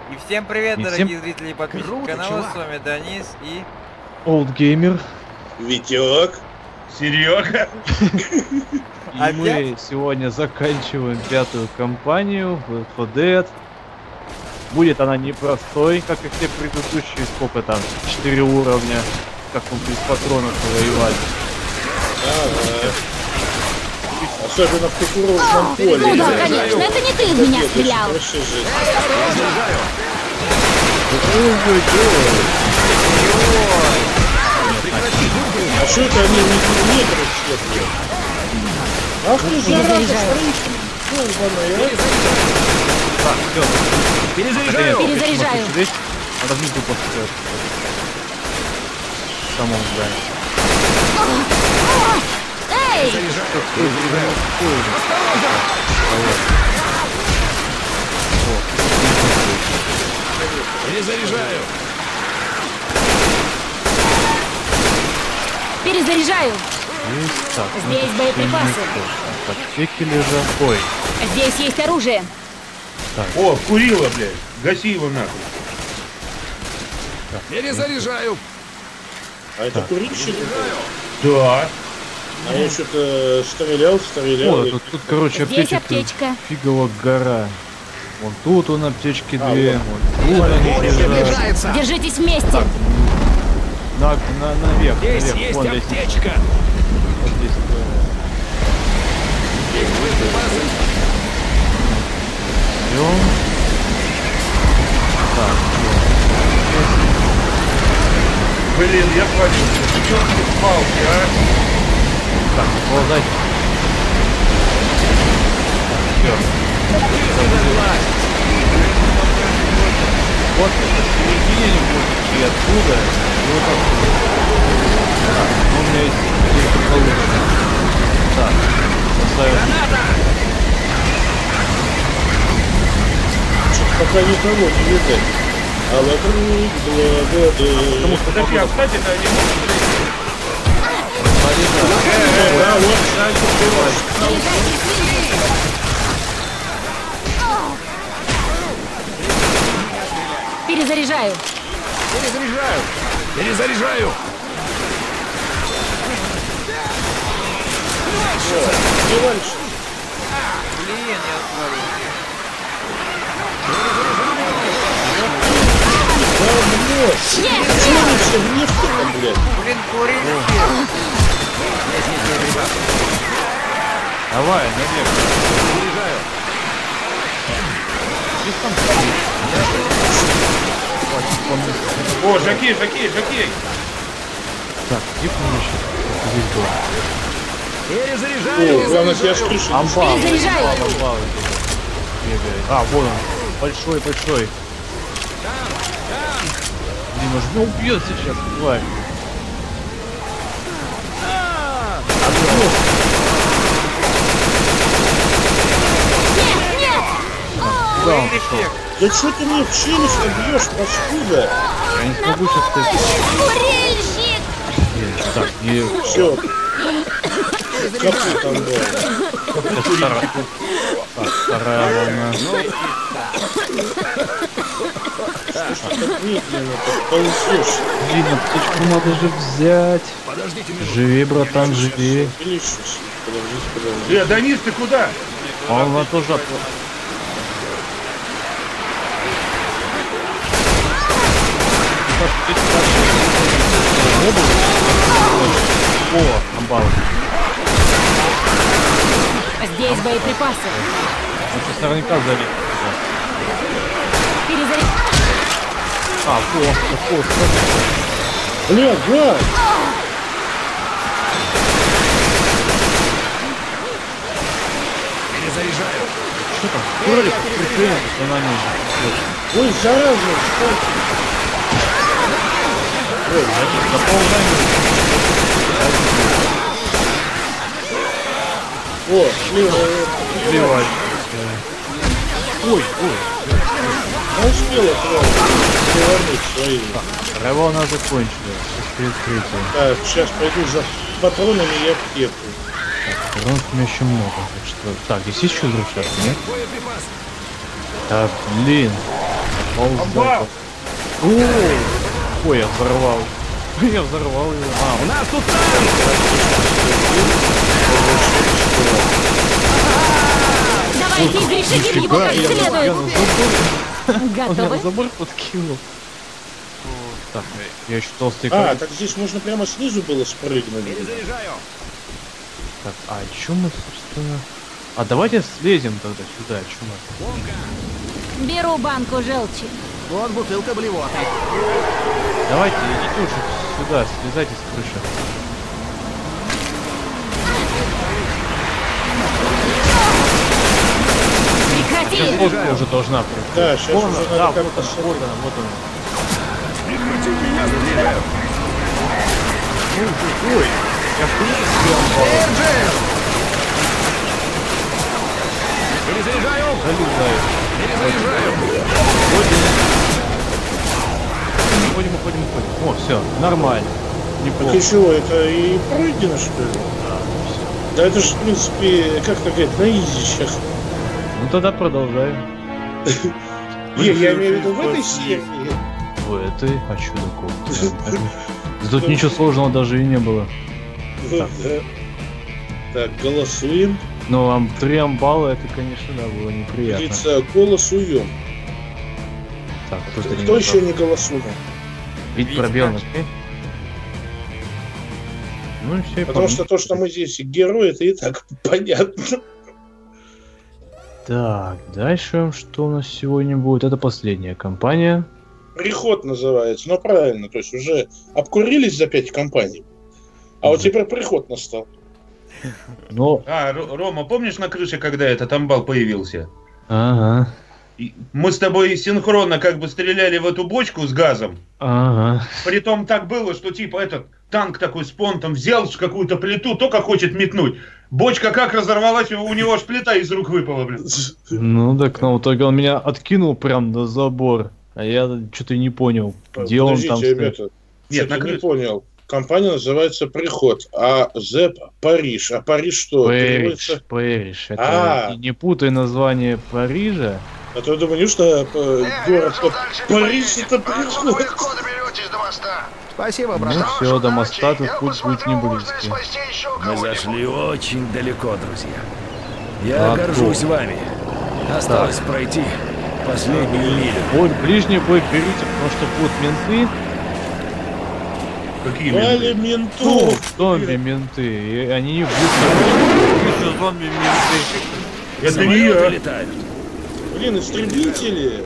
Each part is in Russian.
И всем привет, дорогие зрители и подписчики канала, с вами Данис и... Олдгеймер. Витек. Серега. И мы сегодня заканчиваем 5-ю кампанию в Left 4 Dead. Будет она непростой, как и все предыдущие, сколько там, 4 уровня, как мы без патронов воевали. Ага. Особенно в кукурузном поле. Ну да, конечно, это не ты в меня стрелял. А что это они не все? Ах ты зараза, Так, все. Перезаряжаю. Перезаряжаю. Разминку после самого здания. Эй! Перезаряжаю. Перезаряжаю. Есть, так, Здесь боеприпасы. Аптеки лежат. Ой. Здесь есть оружие. Так. О, курила, блядь. Гаси его нахуй. Так, Перезаряжаю. А это курильщик? Да. А я что-то стрелял. О, тут, короче, Здесь аптечка. аптечка. Фигова гора. Вон тут он аптечки две. вот. Вон тут они лежат. Приближается. Держитесь вместе. Наверх. Здесь наверх. есть Вон лестница. аптечка. Вот здесь. Есть боеприпасы. Идем. Так, Блин, я понял. Чёрт палки, а? так, ползать. Все. Вот это середине не будет, и оттуда, и вот оттуда. Так, ну, у меня есть где-то получится. Так, поставим. Пока никого не видать. А вокруг благодать. Потому что Так я, кстати, это не могу. Полезно. Да, вот, кстати, Перезаряжаю. Перезаряжаю. Перезаряжаю. не раньше. Блин, я отвалил. Да, блядь. Нет, Почему они все вместе, блядь? Блин, курильщик. Давай, наверх. Перезаряжаю. Здесь там О, жаки. так, где помощник? Здесь был. Перезаряжаю. О, главное, я ж крышу. Амбал. Перезаряжаю. Амбал. Бегает. А, вот он. Большой. Блин, он же меня убьет сейчас, тварь. Нет. Куда он пошел? Да что ты мне в челюсть бьешь, паскуда? Я не смогу сейчас Курильщик. Так, не... Все. Капу там было. Так, вторая волна. Так медленно так ползешь. Блин, аптечку надо же взять. Подождите минуту. Живи, братан, живи. Подождите. Данис, ты куда? А он тоже О, амбал. Здесь боеприпасы. Он сейчас наверняка залез. Перезаряжаю. А, вот. Бля, гад! Перезаряжаю. Что там? Кролик прикрыли, что на ней. Ой, зараза! О, Сливай. Ой. а успела тварь перевернуть своими. Вторая волна закончилась. Сейчас перед Так, сейчас пойду за патронами и аптеку. Патронов у меня еще много. Так что... Так, здесь есть еще взрывчатка, нет? Боеприпасы. Так, блин. Обвал! Ой, я взорвал. Я взорвал его. У нас тут танк! Давайте изрешетим его как следует. Он меня Готовы? на забор подкинул. Так, я еще толстый Так здесь можно прямо снизу было спрыгнуть. Перезаряжаю. Так, а чё мы, собственно... А давайте слезем тогда сюда, чё мы... Беру банку желчи. Вот бутылка блевоты. Давайте, идите уже сюда, слезайте с крыши. Прекрати! Сейчас лодка уже должна прийти. Да, сейчас Вон уже она, надо да, как-то вот она, вот она. Прекрати меня заряжаю. Ой, я в Перезаряжаю. залезаю. Перезаряжаю. Уходим. О, все, нормально. Так Неплохо. и чего, это и пройдено, что ли? Да это же, в принципе, как сказать, на изищах. Ну тогда продолжаем. Не, я имею в виду в этой серии. В этой, а чё такого? Тут ничего сложного даже и не было. Вот, да. Так, голосуем. Но 3 амбала, это, конечно, да, было неприятно. Говорится, голосуем. Так, тут один Кто вопрос. еще не голосует? Видеть пробел на P? Ну и все, и Потому что то, что мы здесь герои, это и так понятно. Так, дальше что у нас сегодня будет? Это последняя кампания. Приход называется, ну правильно, то есть уже обкурились за 5 компаний. А вот теперь приход настал. Но... Рома, помнишь на крыше, когда этот амбал появился? Ага. И мы с тобой синхронно как бы стреляли в эту бочку с газом. Ага. Притом так было, что типа этот танк такой с понтом взял какую-то плиту, только хочет метнуть. Бочка как разорвалась, у него аж плита из рук выпала, блин. Ну так, но в итоге он меня откинул прям на забор. А я что-то и не понял, где он там Подождите, стоит. ребята, Нет, что-то на не крыше. понял. Компания называется Приход, а ЗЭП Париж. А Париж что? Переводится? Париж. Это не путай название Парижа. А то я думаю, неужто город Париж это Приход? Спасибо, Ну брат. все, до моста тут путь будет не близкий. Мы зашли очень далеко, друзья. Я Ладно. горжусь вами. Осталось пройти последнюю милю. Ой, ближний бой берите, потому что будут менты. Какие Вали менты? ментов! Зомби-менты. И они быстро... Вижу зомби-менты. Это не Самолеты я. летают. Блин, истребители!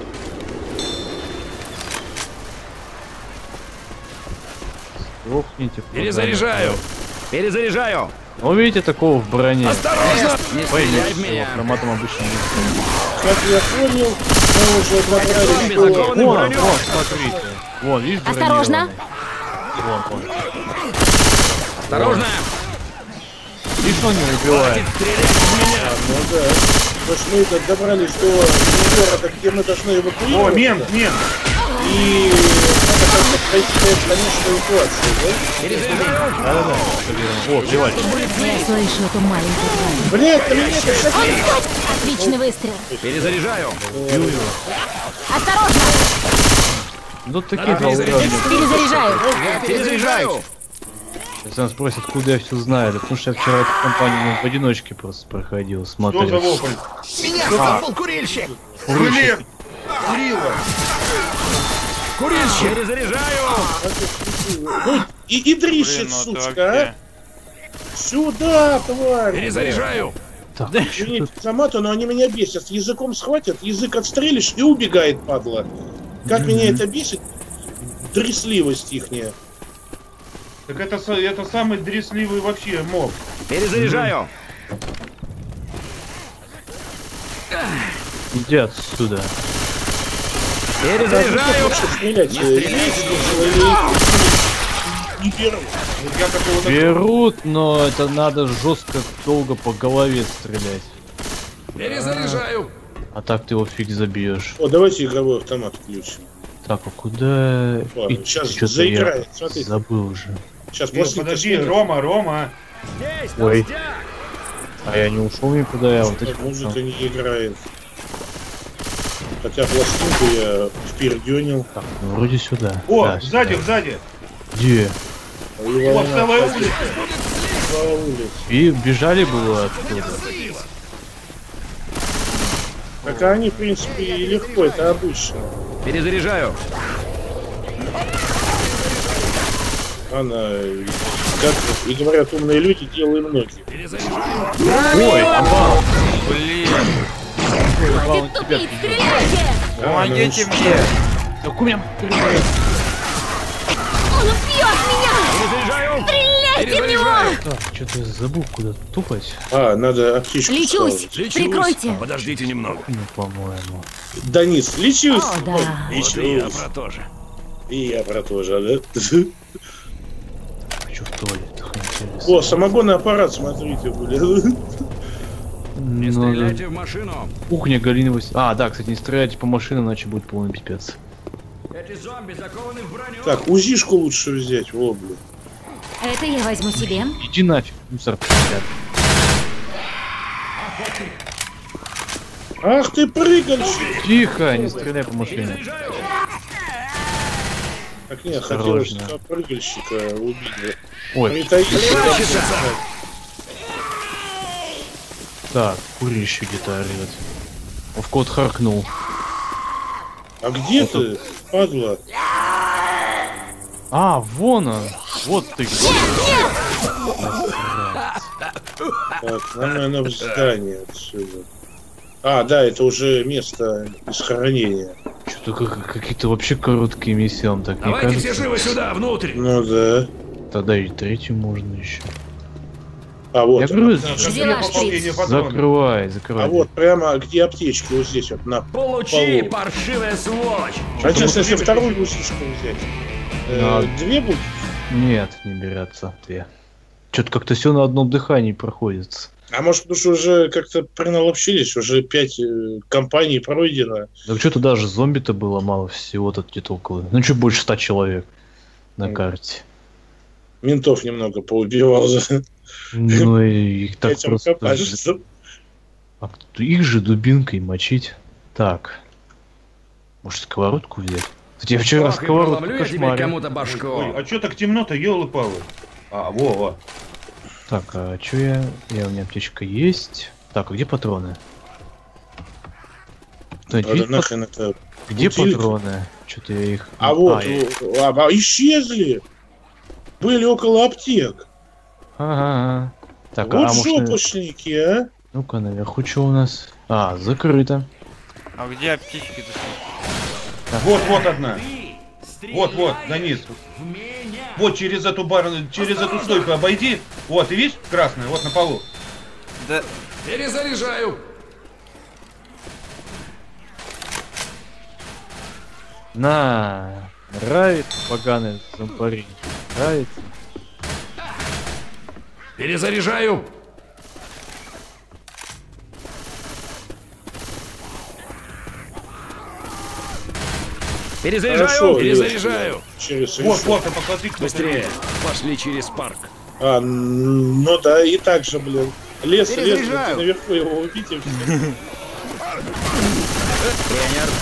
Сдохните. Перезаряжаю. Перезаряжаю. Ну, видите, такого в броне. Осторожно! Не Ой, стреляй нет, в меня. автоматом обычно не Как я понял, мы уже Зомби добрались до... закованы в Вон, броню. вон, смотрите. Вон, видишь, Осторожно. бронированный? Вон. Осторожно! Видишь, он не убивает. Хватит стрелять в меня. Ну да. Потому что мы это добрались до города, где мы должны О, эвакуироваться. мент. И надо как-то пройти конечную эвакуацию, да? Перезаряжаю. Да-да-да. О, плевать. Я слышу эту маленькую тварь. Блядь, ты меня это сейчас... Отличный выстрел. Перезаряжаю. Осторожно! Ну, такие Надо перезарядить. долгами. Перезаряжаю. Я перезаряжаю. Если нас спросят, куда я все знаю, да потому что я вчера эту компанию в одиночке просто проходил, Что смотрел. за вопль? Меня столкнул курильщик. Блин! Курила! Курильщик. Перезаряжаю. Ну, и дрищет, Блин, ну сучка, так, а? Сюда, тварь! Перезаряжаю. Так, Извините за мату, но они меня бесят. Языком схватят, язык отстрелишь и убегает, падла. Как меня это бесит? Дресливость ихняя. Так это самый дресливый вообще моб. Перезаряжаю. иди отсюда. Перезаряжаю. Лучше стрелять. Не беру. Вот я как его Берут, но это надо жестко долго по голове стрелять. Перезаряжаю. А так ты его фиг забьешь. О, давайте игровой автомат включим. Так, а куда... Ладно, идти? сейчас Чё-то заиграет, я смотри. забыл уже. Сейчас Нет, после подожди, космонавта Рома. Здесь, Ой. толстяк. А я не ушел никуда, я вот эти... музыка не играет. Хотя пластинку я впердёнил. Так, ну вроде сюда. О, Да, сзади, сюда. сзади. Где? Вот целая улица. И бежали было оттуда. Так они, в принципе, и легко, это обычно. Перезаряжаю. Она, как и говорят умные люди, делаем ноги. Ой, амбал! Блин, Амбал, Хватит тебя тупить, стреляйте! помогите мне. Так у меня... Он убьет меня! Стреляйте в него! Так, что-то я забыл куда тупать. Надо аптечку Лечусь! ставить. Прикройте! Подождите немного. Ну, по-моему. Данис, лечусь! О, да. Вот и я Лечусь. про то же. И я про то же, да? Хочу в туалет, интересно. О, самогонный аппарат, смотрите, блин. Не Стреляйте надо. в машину. Кухня Галиновой... А, да, кстати, не стреляйте по машинам, иначе будет полный пипец. Эти зомби закованы в броню. Так, УЗИшку лучше взять, во, блин. Это я возьму себе. Иди нафиг, мусор 50. Ах ты прыгальщик! Тихо, не стреляй по машине. Перезаряжаю. Так нет, хотелось Осторожно. прыгальщика убить. Ой, Притаиться. так, курище где-то орёт. В кот харкнул. А где ты, падла? А, вон он. Вот ты где. Так, нам, наверное, в здание отсюда. А, да, это уже место захоронения. Что-то какие-то вообще короткие миссии, вам так не Давайте все кажется? живо сюда, внутрь. Ну да. Тогда и третью можно еще. А вот, Я говорю, Взяла Пополнение шприц. патронов. закрывай. а вот прямо где аптечки, вот здесь вот на Получи, полу. паршивая сволочь. А сейчас, если вторую УЗИшку взять, Да. две будет? Нет, не берется. Две. Что-то как-то все на одном дыхании проходит. А может, потому что уже как-то приналовчились, уже 5 компаний пройдено. Так что-то даже зомби-то было мало всего-то где-то около. Ну, чуть больше 100 человек на карте. Ментов немного поубивал за Ну и их так этим просто... кажется. А их же дубинкой мочить. Так. Может, сковородку взять? Кстати, я вчера Ох, и сковородку проломлю я теперь кошмарил. кому-то башку. Ой, а чё так темно-то, ёлы-палы? А, во. Так, а чё я... У меня аптечка есть. Так, а где патроны? Кто-нибудь Надо видит нахрен это. Где утилит? патроны? Что-то я их... А вот, я- исчезли. Были около аптек. Ага. Так, Вот а может... жопошники, а? Ну-ка, наверху что у нас? А, закрыто. А где аптечки-то? Вот одна. Вот, Данис. В меня. Вот через эту через эту стойку обойди. Вот, ты видишь? Красная, вот на полу. Да, Перезаряжаю. На, нравится поганый зомбарин. Нравится. Перезаряжаю. Перезаряжаю. Хорошо, Перезаряжаю. Через Вот, ты поклади кто-то. Быстрее. Пошли через парк. А, ну да, и так же, блин. Лес, ты Перезаряжаю. наверху его убить и все. Тренер.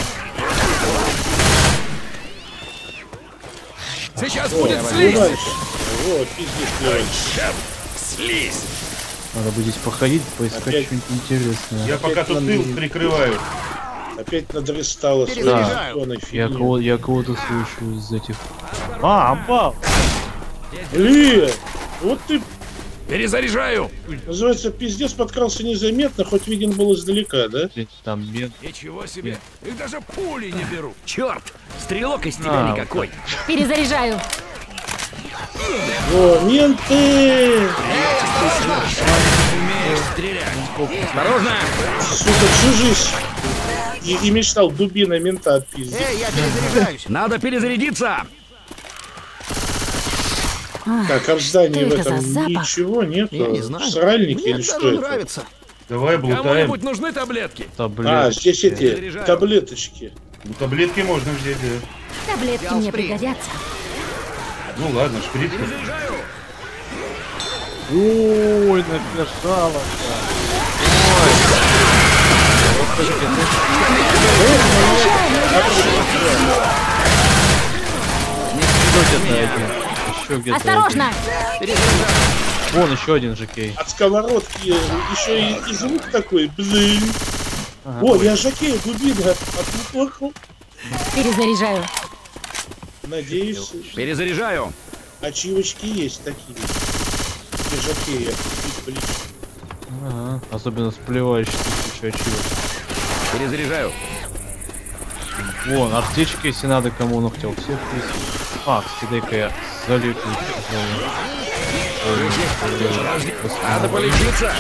Сейчас будет слизь. Дальше. Вот, пиздец, блин. Слизь. Надо будет здесь походить, поискать Опять- что-нибудь интересное. Я пока тут тыл прикрываю. Опять надрестало своей Перезаряжаю. зеленой Я фигней. кого-то слышу из этих... А, амбал! Блин, вот ты, Перезаряжаю. называется, пиздец подкрался незаметно, хоть виден был издалека, да? Блин, там мент. Ничего себе. Их даже пули не беру. Черт. Стрелок из А, тебя вот никакой. Перезаряжаю. О, менты! Умеешь стрелять. Осторожно. Сука, всю жизнь и мечтал дубиной мента отпиздить. Надо перезарядиться. Так, а в здании Что в это за этом запах? ничего нету? Я не знаю. В сральнике Мне или что даже это? нравится. Давай блутаем. Кому-нибудь нужны таблетки? А, здесь эти Перезаряжаю. таблеточки. Ну, таблетки можно взять, да. Таблетки мне пригодятся. Ну ладно, шприц. Перезаряжаю. Ой, напешало. Еще где-то. Осторожно! Вон еще один жокей. От сковородки еще и звук такой, блин. Ага. О, я жокей, дубина. Отмутохал. Перезаряжаю. Надеюсь, Перезаряжаю. ачивочки есть такие. И жокея. Ага. Особенно сплевающий кучу ачивок. Перезаряжаю. Вон, аптечки, если надо, кому он хотел. Всех есть. А, кстати, дай-ка я залью. Надо полечиться.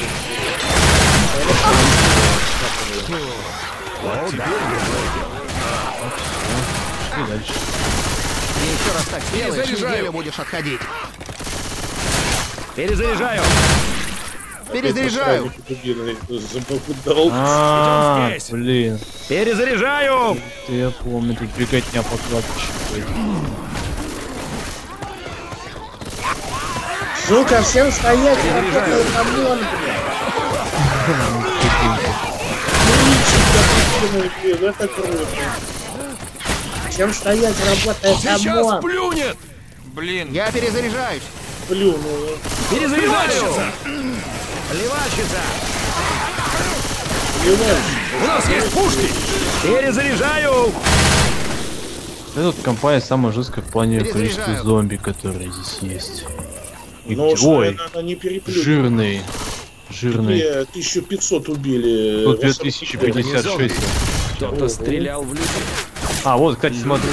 И дальше. Еще раз так сделаешь, неделю будешь отходить. Перезаряжаю. Перезаряжаю. А, блин. Перезаряжаю. Я помню, тут беготня по кладбищу. Сука, всем стоять, работает ОМОН, блядь. Это круто. Всем стоять, работает Сейчас ОМОН. плюнет. Блин. Я перезаряжаюсь. Плюнула. Перезаряжаю. Плевальщица. У нас есть пушки. Перезаряжаю. Эта компания самая жесткая в плане количества Перезаряжаю. зомби, которые здесь есть. И Но где- Ой, надо не переплюнуть. жирный. Жирный. 1500 убили. Тут 2056. Кто-то стрелял в людей. А, вот, кстати, смотрите.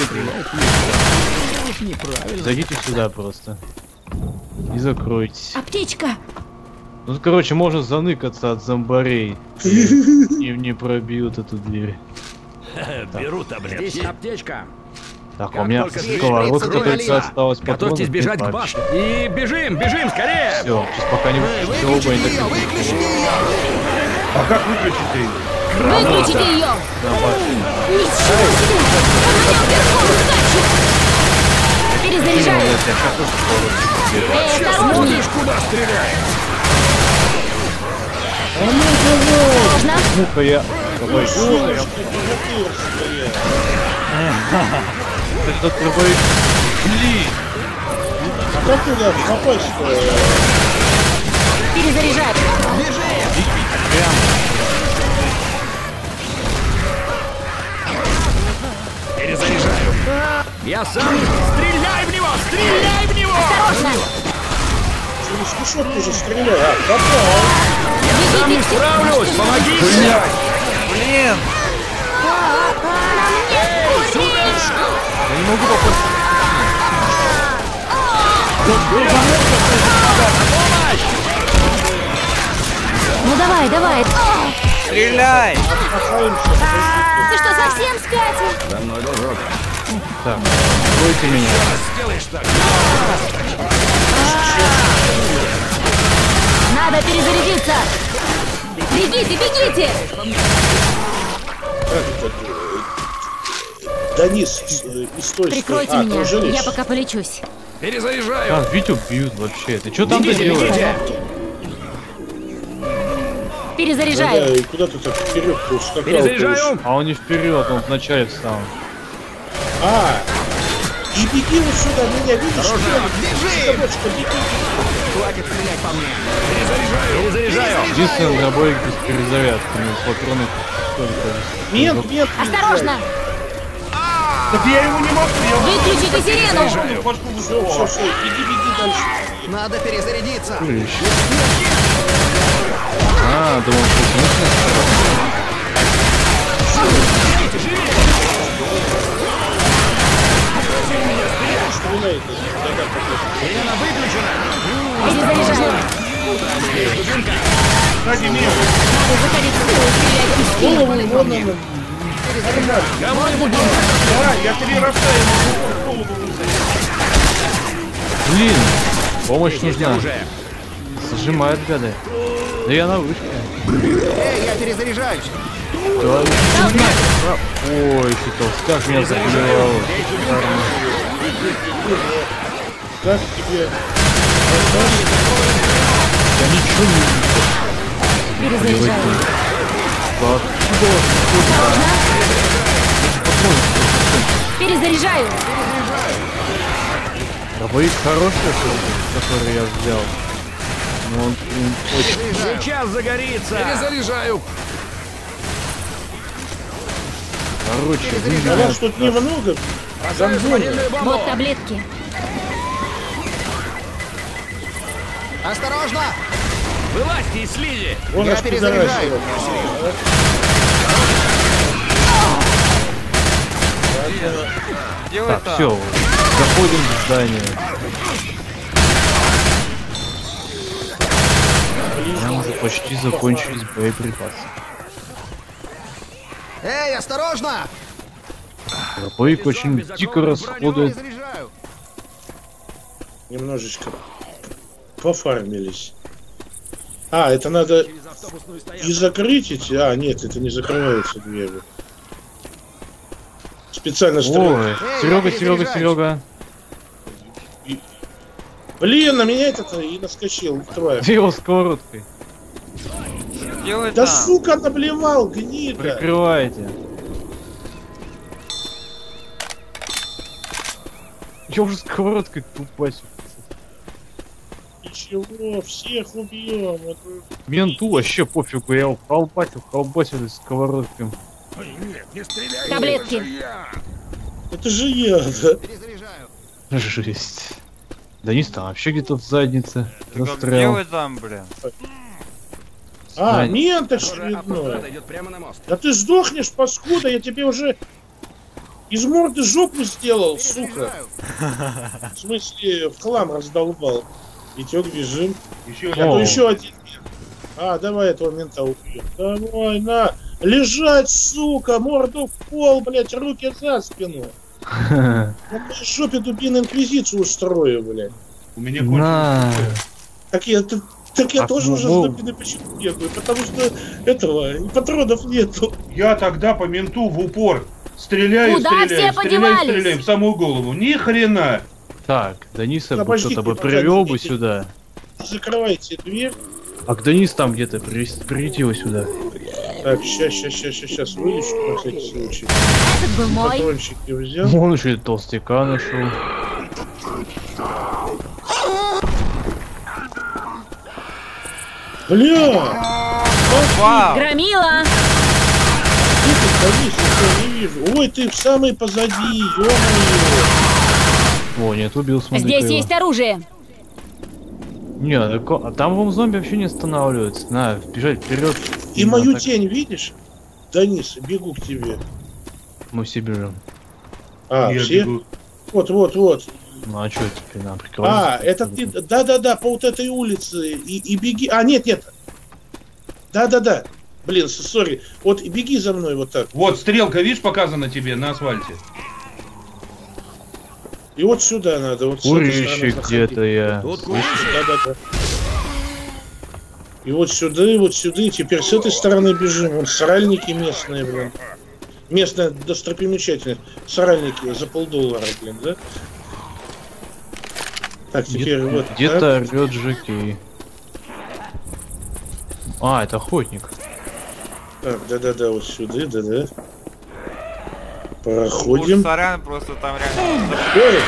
Зайдите сюда просто. И закройтесь. Аптечка! Ну, короче, можно заныкаться от зомбарей. И не пробьют эту дверь. Беру таблетки. Здесь аптечка. Так, Как у меня только сковородка двигается, только осталась. Готовьтесь бежать к башне. И бежим, бежим, скорее. Все, сейчас пока не выключите оба, они так и будут. А как выключить ее? Выключите ее! На башне. Ничего себе! Она вверху скачет! Перезаряжаю! Я сейчас тоже сковородку. Осторожнее! Куда стреляет? Осторожно! Ну-ка я... Давай. Этот дробовик. Блин! А как туда попасть-то? Перезаряжаю! Перезаряжаю. Я сам. Стреляй в него! Стреляй в него! Осторожно! Через кишок уже стреляй. А, попал. Сам не справлюсь! Помогите! Блин. Я не могу попасть. Ну давай, давай! Стреляй. Ты что, совсем скатил? За мной, дружок. Так, откройте меня. Сделаешь так. Надо перезарядиться! Бегите, бегите! Денис, из той Прикройте стороны. меня, Ты я пока полечусь. Перезаряжаю. А, Витю бьют вообще. Ты что там Бегите, делаешь? бегите. Перезаряжаю! Да, и куда ты так вперед скакал? Перезаряжаю. А он не вперед, он вначале встал. А, и беги вот сюда, меня видишь? Бежи! Беги. Хватит стрелять по мне. Перезаряжаю. Единственный дробовик без перезарядки. Ну, патроны только. Нет, нет, Осторожно! Так я его не могу, я Выключите сирену! все, беги дальше. Надо перезарядиться. А, думал, что Стреляй. Сирена выключена. Перезаряжаю! Сзади меня. Выходить в тыл, стреляйте в спину! Голову, вон она. Кому-нибудь Да, я 3 раза ему голову высадил. блин, помощь нужна. уже. Зажимают гады. Да я на вышке. Эй, я перезаряжаюсь. Да, ой, ты толстяк меня забивал. Как тебе? Я ничего не вижу. Перезаряжаю! Да. Перезаряжаю. Дробовик хороший, который я взял. Но он очень... Сейчас загорится. Перезаряжаю. Короче, А вас тут немного. Вот таблетки. Осторожно! Вылазьте из слизи. Он Я аж перезаряжаю. пидорасил. Делай Так, там. все, заходим в здание. У меня уже почти закончились боеприпасы. Эй, осторожно! Дробовик очень дико расходует. Перезаряжаю. Немножечко пофармились. А, это надо и закрыть эти... А, нет, это не закрываются двери. Специально Ой, строят. Серега, Серега, Серега. Блин, на меня этот и наскочил, тварь. Где его сковородкой? Делай Да там. сука, наблевал, гнида. Прикрывайте. Я уже сковородкой тупасю. Ничего, всех убьем. Вот. Менту вообще пофигу, я его колбасил сковородкой. Таблетки. Это же я, да? Перезаряжаю. Жесть. Да не там, вообще где-то в заднице Как застрял. делай там, блин. А, Да. мент Автострада очередной. идет прямо на мост. Да ты сдохнешь, паскуда, я тебе уже из морды жопу сделал, сука. В смысле, в хлам раздолбал. Витек, бежим. Еще А то О. еще один мент. А, давай этого мента убьем. Давай, на. Лежать, сука, морду в пол, блядь, руки за спину. На моей жопе дубину инквизицию устрою, блядь. у меня На. кончилось. Так я А, тоже уже с ну, дубиной почему бегаю, потому что этого, и патронов нету. Я тогда по менту в упор стреляю, Куда стреляю, все стреляю, подевались? стреляю в самую голову. Ни хрена. Так, Дениса бы Обождите, кто-то бы пожалуйста, привел бы идите. сюда. Закрывайте дверь. А к Денис там где-то, прийти его сюда. Так, сейчас вылечу на всякий случай. Этот был мой. Патрончики взял. Он еще и толстяка нашел. Бля! Вау. Громила. Где ты стоишь? Я не вижу. Ой, ты в самый позади, ё-моё. О, нет, убил, смотри. Здесь есть оружие. Не, а там вон зомби вообще не останавливаются. На, бежать вперед. И мою тень видишь? Денис, бегу к тебе. Мы все бежим. А, Я все? бегу. Вот. Ну а что теперь надо прикрывать? А, это ты, да, по вот этой улице. И беги. А, нет. Да. Блин, сори. Вот и беги за мной вот так. Вот стрелка, видишь, показана тебе на асфальте. И вот сюда надо. Вот с этой стороны Курильщик заходи. где-то я. Тут Да. И вот сюда, и теперь с этой стороны бежим. Вон саральники местные, блин. Местная достопримечательность. Саральники за $1,5, блин, да? Так, теперь вот. Где-то орёт Жокей. А, это охотник. Так, да, вот сюда, да. Проходим. Сорян, просто там реально... Ой,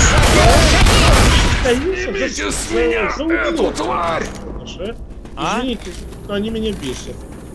Снимите с меня эту тварь! А? Извините, но они меня бесят.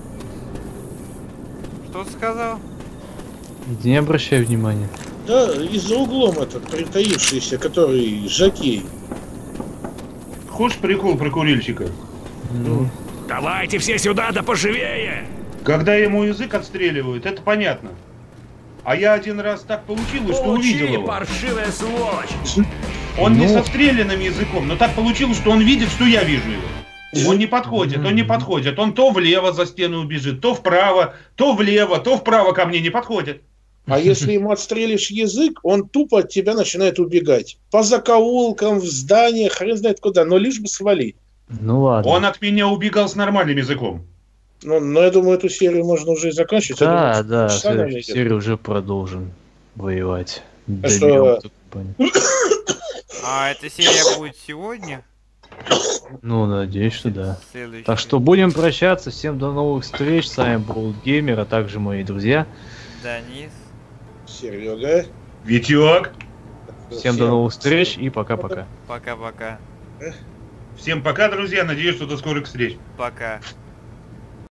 Что ты сказал? Не обращай внимания. Да, и за углом этот притаившийся, который Жокей. Хочешь прикол про курильщика? Ну, Давайте все сюда, да поживее! Когда ему язык отстреливают, это понятно. А я один раз так получилось, что увидел Получи, его. паршивая сволочь! Он не Ну. со стрелянным языком, но так получилось, что он видит, что я вижу его. Он не подходит, он не подходит. Он то влево за стену убежит, то вправо, то влево, то вправо ко мне не подходит. А если ему отстрелишь язык, он тупо от тебя начинает убегать. По закоулкам, в зданиях, хрен знает куда, но лишь бы свалить. ну ладно. Он от меня убегал с нормальным языком. Ну, но я думаю, эту серию можно уже и заканчивать. Я думаю, Да, да, в часа, наверное, следующей идет. серии уже продолжим воевать. что? Добьем эту компанию. А эта серия будет сегодня? Ну, надеюсь, что да. Следующий. Так что будем прощаться. Всем до новых встреч. С вами был Геймер, а также мои друзья. Денис. Серега. Витек. Всем до новых встреч и пока-пока. Пока-пока. Всем пока, друзья. Надеюсь, что до скорых встреч. Пока.